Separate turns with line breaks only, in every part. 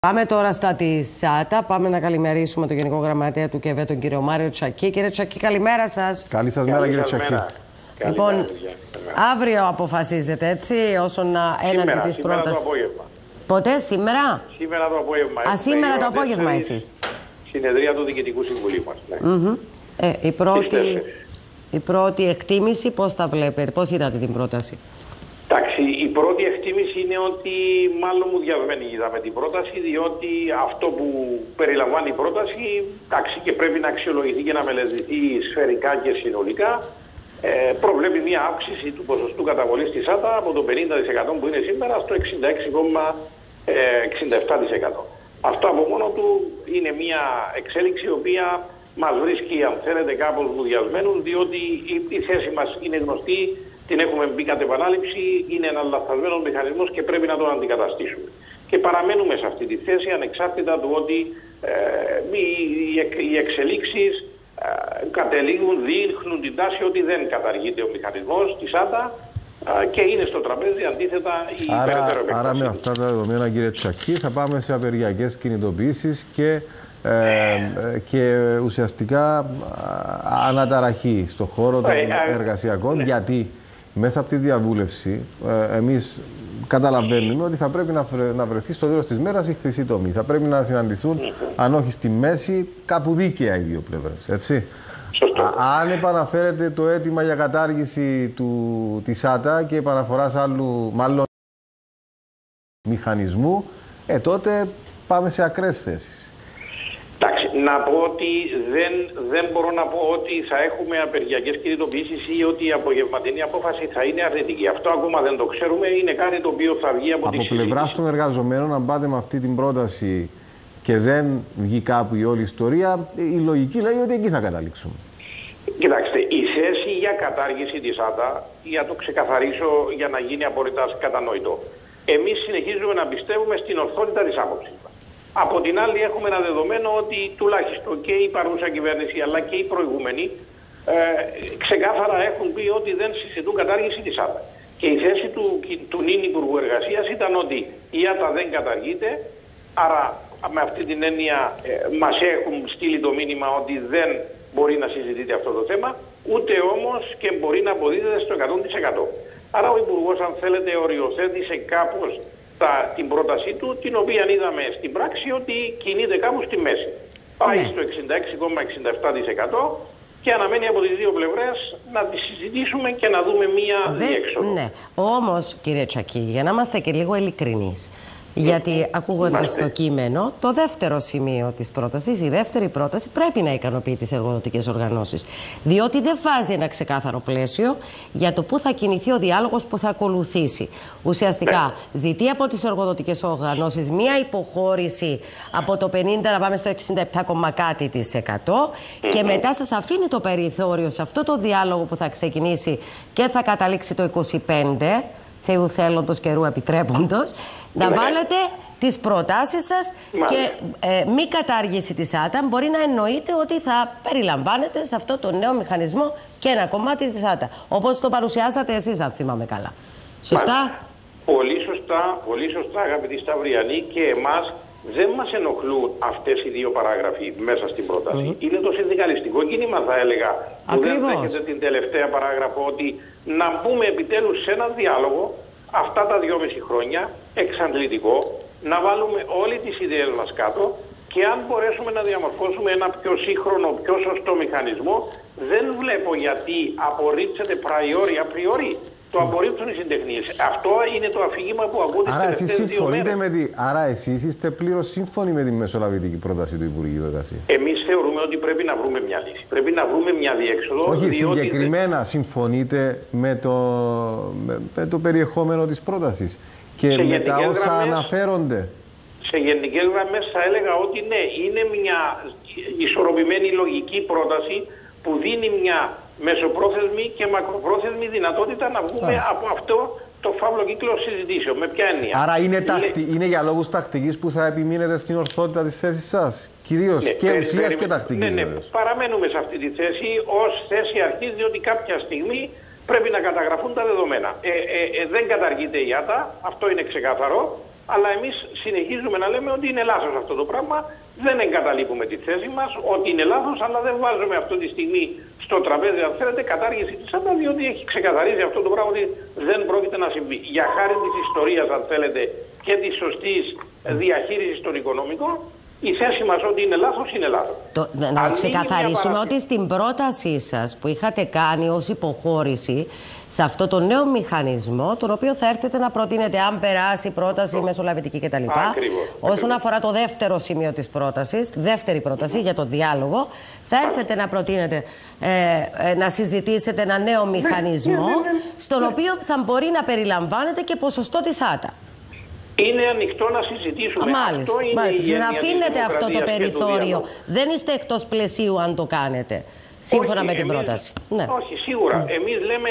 Πάμε τώρα στα της ΣΑΤΑ. Πάμε να καλημερίσουμε τον Γενικό Γραμματέα του ΚΕΒΕ, τον κύριο Μάριο Τσακή. Κύριε Τσακή, καλημέρα σας.
Καλή σας μέρα, κύριε Τσακή.
Λοιπόν, αύριο αποφασίζετε, έτσι, όσον έναντι της πρότασης.
Το απόγευμα.
Ποτέ, σήμερα?
Σήμερα το απόγευμα.
Σήμερα το απόγευμα εσείς.
Συνεδρία του Διοικητικού Συμβουλίου μας. Ναι.
Η πρώτη εκτίμηση, πώς τα βλέπετε, πώς είδατε την πρόταση?
Εντάξει, η πρώτη εκτίμηση είναι ότι μάλλον μουδιασμένη είδαμε την πρόταση, διότι αυτό που περιλαμβάνει η πρόταση, εντάξει, και πρέπει να αξιολογηθεί και να μελετηθεί σφαιρικά και συνολικά, προβλέπει μια αύξηση του ποσοστού καταβολής της ΣΑΤΑ από το 50% που είναι σήμερα στο 66,67%. Αυτό από μόνο του είναι μια εξέλιξη η οποία μας βρίσκει, αν θέλετε, κάπως μουδιασμένους, διότι η θέση μας είναι γνωστή. Την έχουμε μπει κατ' επανάληψη, είναι ένας λαθασμένος μηχανισμός και πρέπει να τον αντικαταστήσουμε. Και παραμένουμε σε αυτή τη θέση ανεξάρτητα του ότι οι εξελίξεις κατελήγουν, δείχνουν την τάση ότι δεν καταργείται ο μηχανισμός της ΣΑΤΑ και είναι στο τραπέζι αντίθετα η περαιτέρω επέκταση.
Άρα με αυτά τα δεδομένα, κύριε Τσακή, θα πάμε σε απεργιακές κινητοποιήσεις και ουσιαστικά αναταραχή στον χώρο των εργασιακών, γιατί μέσα από τη διαβούλευση εμείς καταλαβαίνουμε ότι θα πρέπει να βρεθεί στο τέλος της μέρας η χρυσή τομή. Θα πρέπει να συναντηθούν, αν όχι στη μέση, κάπου δίκαια οι δύο πλευρές, έτσι. Αν επαναφέρεται το αίτημα για κατάργηση της ΣΑΤΑ και επαναφοράς άλλου μάλλον μηχανισμού, τότε πάμε σε ακραίες θέσεις.
Εντάξει, να πω ότι δεν μπορώ να πω ότι θα έχουμε απεργιακές κινητοποιήσεις ή ότι η απογευματινή απόφαση θα είναι αρνητική. Αυτό ακόμα δεν το ξέρουμε. Είναι κάτι το οποίο θα βγει από τη συζήτηση.
Από πλευράς των εργαζομένων, αν πάτε με αυτή την πρόταση και δεν βγει κάπου η όλη ιστορία, η λογική λέει ότι εκεί θα καταλήξουμε.
Κοιτάξτε, η θέση για κατάργηση της ΣΑΤΑ, για το ξεκαθαρίσω για να γίνει απόλυτα κατανοητό. Εμείς συνεχίζουμε να πιστεύουμε στην ορθότητα της άποψης μας. Από την άλλη έχουμε ένα δεδομένο ότι τουλάχιστον και η παρούσα κυβέρνηση αλλά και οι προηγούμενοι ξεκάθαρα έχουν πει ότι δεν συζητούν κατάργηση της ΆΤΑ. Και η θέση του νυν Υπουργού Εργασίας ήταν ότι η ΆΤΑ δεν καταργείται, άρα με αυτή την έννοια μας έχουν στείλει το μήνυμα ότι δεν μπορεί να συζητείται αυτό το θέμα, ούτε όμως και μπορεί να αποδίδεται στο 100%. Άρα ο Υπουργός, αν θέλετε, οριοθέτησε κάπως την πρότασή του, την οποία είδαμε στην πράξη ότι κινείται κάπου στη μέση. Πάει στο 66,67% και αναμένει από τις δύο πλευρές να τη συζητήσουμε και να δούμε μία διέξοδο.
Ναι, όμως κύριε Τσακή, για να είμαστε και λίγο ειλικρινείς, γιατί ακούγοντας το κείμενο, το δεύτερο σημείο της πρότασης, η δεύτερη πρόταση πρέπει να ικανοποιεί τις εργοδοτικές οργανώσεις. Διότι δεν βάζει ένα ξεκάθαρο πλαίσιο για το πού θα κινηθεί ο διάλογος που θα ακολουθήσει. Ουσιαστικά ζητεί από τις εργοδοτικές οργανώσεις μία υποχώρηση από το 50% να πάμε στο 67,κάτι% και μετά σας αφήνει το περιθώριο σε αυτό το διάλογο που θα ξεκινήσει και θα καταλήξει το 25%. Θεού θέλοντος καιρού επιτρέποντος, να βάλετε τις προτάσεις σας και μη κατάργηση της ΆΤΑ μπορεί να εννοείται ότι θα περιλαμβάνετε σε αυτό το νέο μηχανισμό και ένα κομμάτι της ΆΤΑ. Όπως το παρουσιάσατε εσείς, αν θυμάμαι καλά. Σωστά?
Πολύ σωστά, αγαπητοί Σταυριανοί, και εμάς δεν μας ενοχλούν αυτές οι δύο παράγραφοι μέσα στην πρόταση. Είναι το συνδικαλιστικό κίνημα, θα έλεγα, που δεν δέχεται την τελευταία παράγραφο, ότι να μπούμε επιτέλους σε ένα διάλογο αυτά τα 2,5 χρόνια, εξαντλητικό, να βάλουμε όλοι τις ιδέες μας κάτω και αν μπορέσουμε να διαμορφώσουμε ένα πιο σύγχρονο, πιο σωστό μηχανισμό, δεν βλέπω γιατί απορρίπτεται απριόρι. Το απορρίπτουν οι συντεχνίες. Αυτό είναι το αφήγημα που ακούτε στις τελευταίες 2 μέρες.
Άρα εσείς είστε πλήρως σύμφωνοι με τη μεσολαβητική πρόταση του Υπουργείου Εργασίας?
Εμείς θεωρούμε ότι πρέπει να βρούμε μια λύση. Πρέπει να βρούμε μια διέξοδο.
Όχι, συγκεκριμένα συμφωνείτε με το περιεχόμενο της πρότασης και με τα όσα αναφέρονται?
Σε γενικές γραμμές θα έλεγα ότι ναι, είναι μια ισορροπημένη λογική πρόταση που δίνει μια μεσοπρόθεσμη και μακροπρόθεσμη δυνατότητα να βγούμε από αυτό το φαύλο κύκλο συζητήσεων. Με ποια έννοια?
Άρα είναι για λόγους τακτικής που θα επιμείνετε στην ορθότητα της θέσης σας? Κυρίως και ουσίας και τακτικής.
Ναι, παραμένουμε σε αυτή τη θέση ως θέση αρχής, διότι κάποια στιγμή πρέπει να καταγραφούν τα δεδομένα. Δεν καταργείται η ΆΤΑ, αυτό είναι ξεκάθαρο. αλλά εμείς συνεχίζουμε να λέμε ότι είναι λάθος αυτό το πράγμα, δεν εγκαταλείπουμε τη θέση μας, ότι είναι λάθος, αλλά δεν βάζουμε αυτή τη στιγμή στο τραπέζι, αν θέλετε, κατάργηση της ΣΑΤΑ, διότι έχει ξεκαθαρίσει αυτό το πράγμα ότι δεν πρόκειται να συμβεί. Για χάρη της ιστορίας, αν θέλετε, και της σωστής διαχείρισης των οικονομικών, η θέση μας ότι είναι λάθος, είναι λάθος.
Να ξεκαθαρίσουμε ότι στην πρότασή σας που είχατε κάνει ως υποχώρηση σε αυτό το νέο μηχανισμό, τον οποίο θα έρθετε να προτείνετε αν περάσει η πρόταση μεσολαβητική κτλ. Όσον αφορά το δεύτερο σημείο της πρότασης, τη δεύτερη πρόταση για το διάλογο, θα έρθετε να προτείνετε να συζητήσετε ένα νέο μηχανισμό, στον οποίο θα μπορεί να περιλαμβάνεται και ποσοστό της ΆΤΑ.
Είναι ανοιχτό να συζητήσουμε.
Μάλιστα. Να αφήνετε αυτό το περιθώριο. Δεν είστε εκτός πλαισίου αν το κάνετε. Σύμφωνα με την πρόταση. Ναι.
Όχι, σίγουρα. Εμείς λέμε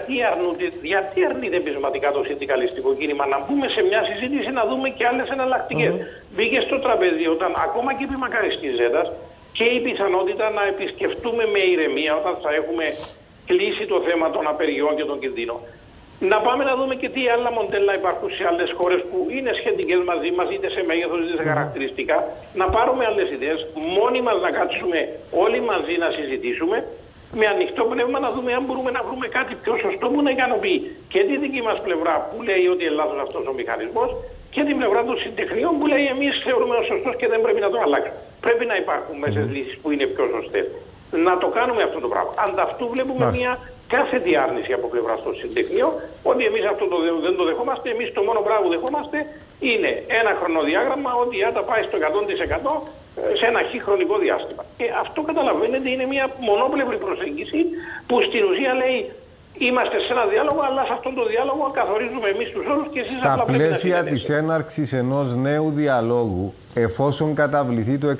γιατί αρνείται επισηματικά το συνδικαλιστικό κίνημα να μπούμε σε μια συζήτηση να δούμε και άλλες εναλλακτικές. Μπήκε στο τραπέζι όταν ακόμα και επί μακαριστής ζέτας και η πιθανότητα να επισκεφτούμε με ηρεμία όταν θα έχουμε κλείσει το θέμα των απεργιών και των κινδύνων. Να πάμε να δούμε και τι άλλα μοντέλα υπάρχουν σε άλλες χώρες που είναι σχετικές μαζί μας, είτε σε μέγεθος είτε σε χαρακτηριστικά. Να πάρουμε άλλες ιδέες, μόνοι μας να κάτσουμε όλοι μαζί να συζητήσουμε, με ανοιχτό πνεύμα να δούμε αν μπορούμε να βρούμε κάτι πιο σωστό που να ικανοποιεί και τη δική μας πλευρά που λέει ότι είναι λάθος αυτός ο μηχανισμός και την πλευρά των συντεχνιών που λέει εμείς θεωρούμε ως σωστός και δεν πρέπει να τον αλλάξουμε. Πρέπει να υπάρχουν μέσες λύσεις που είναι πιο σωστές. Να το κάνουμε αυτό το πράγμα. Ανταυτού βλέπουμε μια κάθετη άρνηση από πλευρά των συντεχνιών ότι εμείς αυτό δεν το δεχόμαστε. Εμείς το μόνο πράγμα που δεχόμαστε είναι ένα χρονοδιάγραμμα ότι η ΆΤΑ πάει στο 100% σε ένα χρονικό διάστημα. Και αυτό καταλαβαίνετε είναι μια μονόπλευρη προσέγγιση που στην ουσία λέει είμαστε σε ένα διάλογο, αλλά σε αυτόν τον διάλογο καθορίζουμε εμείς τους όρους και εσείς
στα πλαίσια της έναρξης ενός νέου διαλόγου, εφόσον καταβληθεί το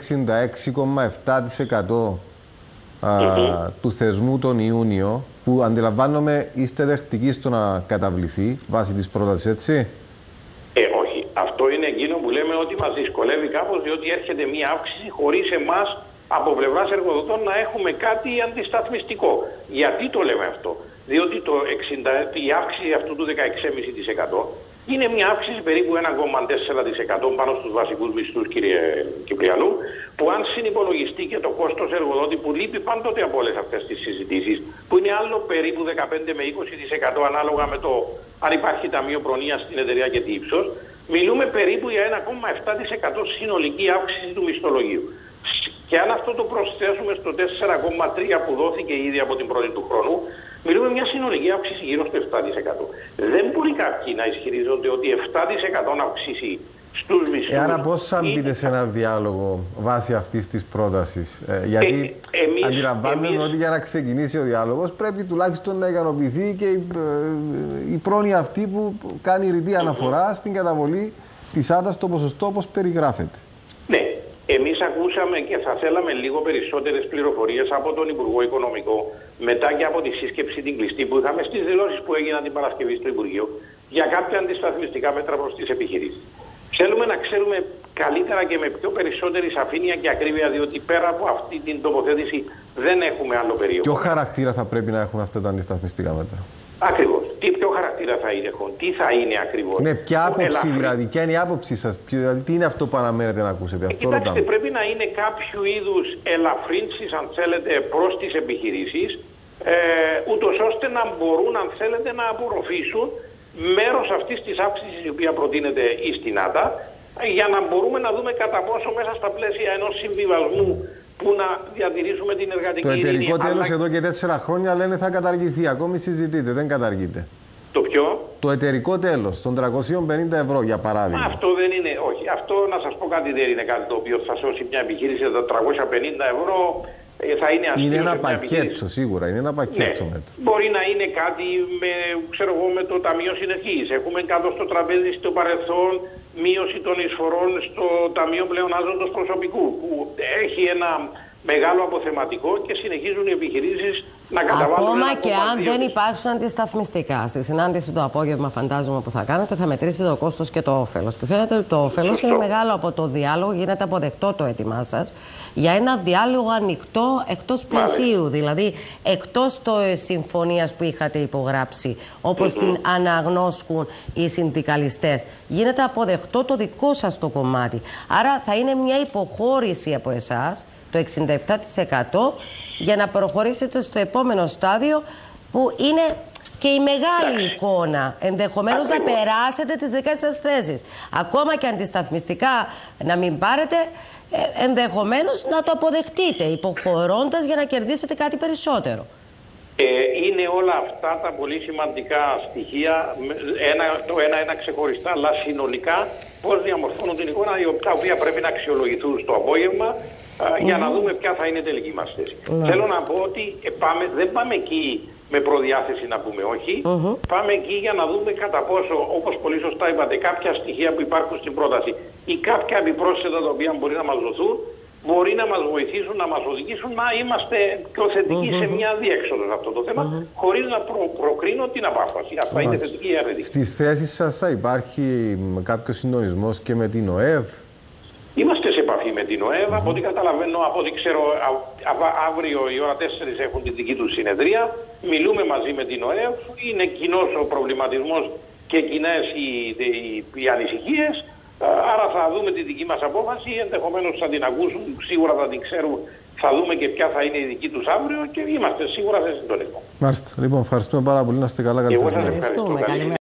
66,7% του θεσμού τον Ιούνιο, που αντιλαμβάνομαι είστε δεχτικοί στο να καταβληθεί βάσει της πρότασης, έτσι?
Όχι. Αυτό είναι εκείνο που λέμε ότι μας δυσκολεύει κάπως, διότι έρχεται μία αύξηση χωρίς εμάς από πλευράς εργοδοτών να έχουμε κάτι αντισταθμιστικό. Γιατί το λέμε αυτό? Διότι η αύξηση αυτού του 16,5% είναι μια αύξηση περίπου 1,4% πάνω στους βασικούς μισθούς, κύριε Κυπριανού, που αν συνυπολογιστεί και το κόστος εργοδότη που λείπει πάντοτε από όλες αυτές τις συζητήσεις, που είναι άλλο περίπου 15 με 20% ανάλογα με το αν υπάρχει ταμείο προνοίας στην εταιρεία και τι ύψος, μιλούμε περίπου για 1,7% συνολική αύξηση του μισθολογίου. Και αν αυτό το προσθέσουμε στο 4,3% που δόθηκε ήδη από την πρώτη του χρόνου, μιλούμε μια συνολική αύξηση γύρω στο 7%. Δεν μπορεί κάποιοι να ισχυρίζονται ότι 7% να αυξήσει στους μισθούς.
Άρα πώς θα μπείτε σε ένα διάλογο βάσει αυτής της πρότασης? Γιατί αντιλαμβάνομαι ότι για να ξεκινήσει ο διάλογος πρέπει τουλάχιστον να ικανοποιηθεί και η πρόνοια αυτή που κάνει ρητή αναφορά στην καταβολή της ΆΤΑ στο ποσοστό όπως περιγράφεται.
Ναι. Εμείς ακούσαμε και θα θέλαμε λίγο περισσότερες πληροφορίες από τον Υπουργό Οικονομικό μετά και από τη σύσκεψη την κλειστή που είχαμε στις δηλώσεις που έγιναν την Παρασκευή στο Υπουργείο για κάποια αντισταθμιστικά μέτρα προς τις επιχειρήσεις. Θέλουμε να ξέρουμε καλύτερα και με πιο περισσότερη σαφήνεια και ακρίβεια, διότι πέρα από αυτή την τοποθέτηση δεν έχουμε άλλο περίοδο.
Ποιο χαρακτήρα θα πρέπει να έχουν αυτά τα αντισταθμιστικά μέτρα?
Ακριβώς. Τι ποιο χαρακτήρα θα έχουν, τι θα είναι ακριβώς.
Ναι, ποια άποψη δηλαδή, ποια είναι η άποψή σας, δηλαδή, τι είναι αυτό που αναμένετε να ακούσετε?
Κοιτάξτε, πρέπει να είναι κάποιο είδους ελαφρύνσεις, αν θέλετε, προς τις επιχειρήσεις, ούτως ώστε να μπορούν, αν θέλετε, να απορροφήσουν μέρος αυτής της αύξησης η οποία προτείνεται στην ΆΤΑ, για να μπορούμε να δούμε κατά πόσο μέσα στα πλαίσια ενός συμβιβασμού που να διατηρήσουμε την εργατική ειρήνη.
Το εταιρικό τέλος εδώ και 4 χρόνια λένε θα καταργηθεί. Ακόμη συζητείτε, δεν καταργείται.
Το ποιο?
Το εταιρικό τέλος των 350 ευρώ για παράδειγμα.
Αυτό δεν είναι, όχι. Αυτό να σας πω κάτι, δεν είναι κάτι το οποίο θα σώσει μια επιχείρηση. Τα 350 ευρώ θα είναι αστείο.
Είναι ένα πακέτο σίγουρα, είναι ένα πακέτο.
Ναι. Μπορεί να είναι κάτι με το Ταμείο Συνεχής. Έχουμε κάτω στο τραπέζι στο παρελθόν μείωση των εισφορών στο Ταμείο Πλεονάζοντος Προσωπικού, που έχει ένα μεγάλο αποθεματικό και συνεχίζουν οι επιχειρήσεις να καταβάλουν.
Ακόμα και αν δεν υπάρξουν αντισταθμιστικά. Στη συνάντηση το απόγευμα, φαντάζομαι που θα κάνετε, θα μετρήσετε το κόστος και το όφελος. Και φαίνεται ότι το όφελος είναι μεγάλο από το διάλογο. Γίνεται αποδεκτό το αίτημά σας για ένα διάλογο ανοιχτό εκτός πλαισίου. Δηλαδή, εκτός της συμφωνίας που είχατε υπογράψει, όπως την αναγνώσκουν οι συνδικαλιστές. Γίνεται αποδεκτό το δικό σας το κομμάτι. Άρα, θα είναι μια υποχώρηση από εσάς, το 67%. Για να προχωρήσετε στο επόμενο στάδιο που είναι και η μεγάλη εικόνα. Ενδεχομένως να περάσετε τις δικές σας θέσεις. Ακόμα και αντισταθμιστικά να μην πάρετε, ενδεχομένως να το αποδεχτείτε, υποχωρώντας για να κερδίσετε κάτι περισσότερο.
Είναι όλα αυτά τα πολύ σημαντικά στοιχεία, το ένα ξεχωριστά, αλλά συνολικά πώς διαμορφώνουν την εικόνα, τα οποία πρέπει να αξιολογηθούν στο απόγευμα για να δούμε ποια θα είναι η τελική μας θέση. Θέλω να πω ότι δεν πάμε εκεί με προδιάθεση να πούμε όχι. Πάμε εκεί για να δούμε κατά πόσο, όπως πολύ σωστά είπατε, κάποια στοιχεία που υπάρχουν στην πρόταση ή κάποια επιπρόσθετα τα οποία μπορεί να μας δοθούν, μπορεί να μας βοηθήσουν, να μας οδηγήσουν να είμαστε πιο θετικοί σε μια διέξοδο σε αυτό το θέμα, χωρίς να προκρίνω την απάφαση. Αυτά είναι θετική ή αρνητική.
Στις θέσεις σας θα υπάρχει κάποιο συντονισμός και με την ΟΕΒ?
Είμαστε σε επαφή με την ΟΕΒ. Από ό,τι καταλαβαίνω, από ό,τι ξέρω, αύριο η ώρα 4 έχουν την δική του συνεδρία. Μιλούμε μαζί με την ΟΕΒ. Είναι κοινός ο προβληματισμός και κοινές οι ανησυχίες. Άρα θα δούμε τη δική μας απόφαση. Ενδεχομένως θα την ακούσουν, σίγουρα θα την ξέρουν. Θα δούμε και ποια θα είναι η δική τους αύριο και είμαστε σίγουρα σε συντονισμό.
Μάλιστα. Λοιπόν, ευχαριστούμε πάρα πολύ. Να είστε καλά. Καλή συνέχεια.